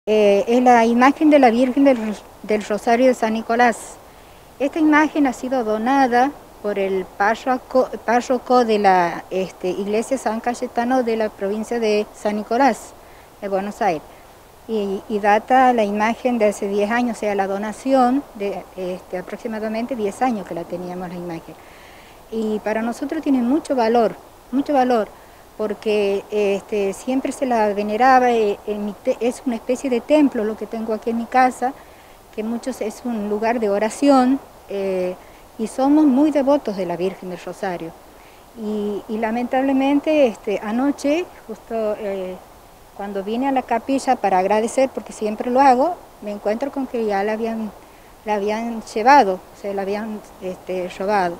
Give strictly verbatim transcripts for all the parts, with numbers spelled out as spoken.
Eh, es la imagen de la Virgen del, del Rosario de San Nicolás. Esta imagen ha sido donada por el párroco, párroco de la este, iglesia San Cayetano de la provincia de San Nicolás, de Buenos Aires. Y, y data la imagen de hace diez años, o sea, la donación de este, aproximadamente diez años que la teníamos la imagen. Y para nosotros tiene mucho valor, mucho valor, porque este, siempre se la veneraba, eh, en mi te es una especie de templo lo que tengo aquí en mi casa, que muchos es un lugar de oración, eh, y somos muy devotos de la Virgen del Rosario. Y, y lamentablemente este, anoche, justo eh, cuando vine a la capilla para agradecer, porque siempre lo hago, me encuentro con que ya la habían, la habían llevado, o sea, la habían este, robado.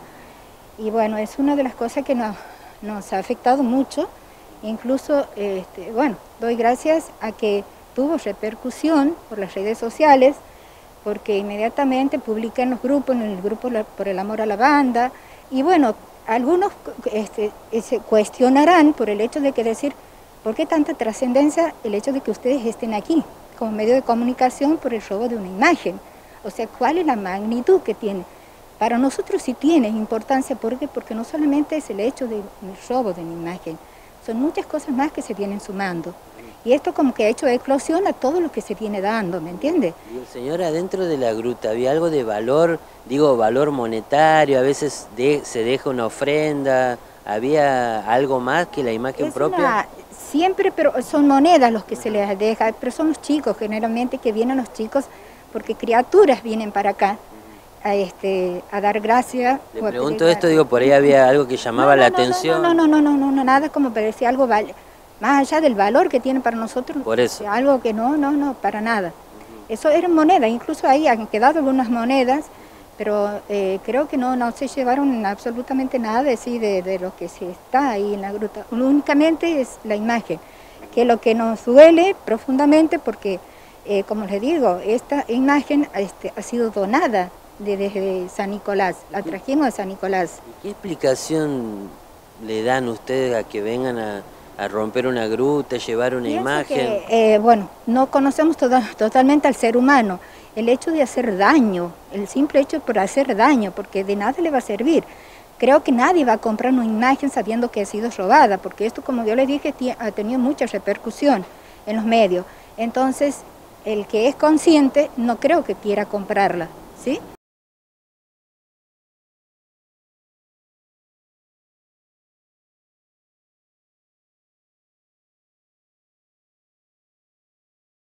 Y bueno, es una de las cosas que nos, nos ha afectado mucho, incluso, este, bueno, doy gracias a que tuvo repercusión por las redes sociales, porque inmediatamente publiqué en los grupos, en el grupo Por el Amor a la Banda, y bueno, algunos este, se cuestionarán por el hecho de que decir, ¿por qué tanta trascendencia el hecho de que ustedes estén aquí como medio de comunicación por el robo de una imagen? O sea, ¿cuál es la magnitud que tiene? Para nosotros sí tiene importancia, ¿por qué? Porque no solamente es el hecho del robo de una imagen, son muchas cosas más que se vienen sumando. Y esto como que ha hecho eclosión a todo lo que se viene dando, ¿me entiende? Y señora, dentro de la gruta había algo de valor, digo, valor monetario, a veces de, se deja una ofrenda, ¿había algo más que la imagen es propia? Una, siempre, pero son monedas los que se les deja, pero son los chicos generalmente que vienen los chicos, porque criaturas vienen para acá. A, este, a dar gracias. Le pregunto esto, digo, por ahí había algo que llamaba no, no, la no, atención. No, no, no, no, no, no, nada como parecía algo, vale, más allá del valor que tiene para nosotros, por eso. algo que no, no, no, para nada. Uh-huh. Eso eran monedas, incluso ahí han quedado algunas monedas, pero eh, creo que no, no se llevaron absolutamente nada de, sí, de, de lo que se está ahí en la gruta. Únicamente es la imagen, que es lo que nos duele profundamente porque, eh, como les digo, esta imagen este, ha sido donada desde San Nicolás, la trajimos de San Nicolás. ¿Qué explicación le dan ustedes a que vengan a, a romper una gruta, llevar una Pienso imagen? Que, eh, bueno, no conocemos toda, totalmente al ser humano. El hecho de hacer daño, el simple hecho por hacer daño, porque de nada le va a servir. Creo que nadie va a comprar una imagen sabiendo que ha sido robada, porque esto, como yo les dije, ha tenido mucha repercusión en los medios. Entonces, el que es consciente no creo que quiera comprarla, ¿sí?